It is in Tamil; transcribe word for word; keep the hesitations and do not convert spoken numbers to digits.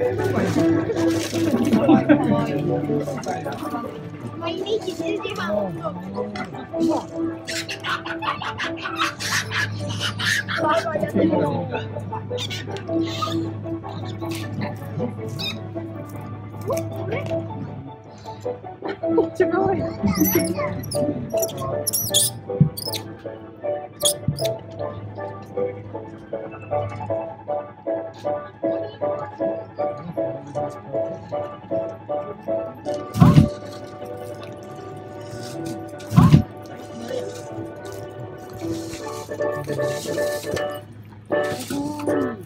Mày đi chị đi đi vào. Rồi rồi giờ đi. Trời ơi. Oh.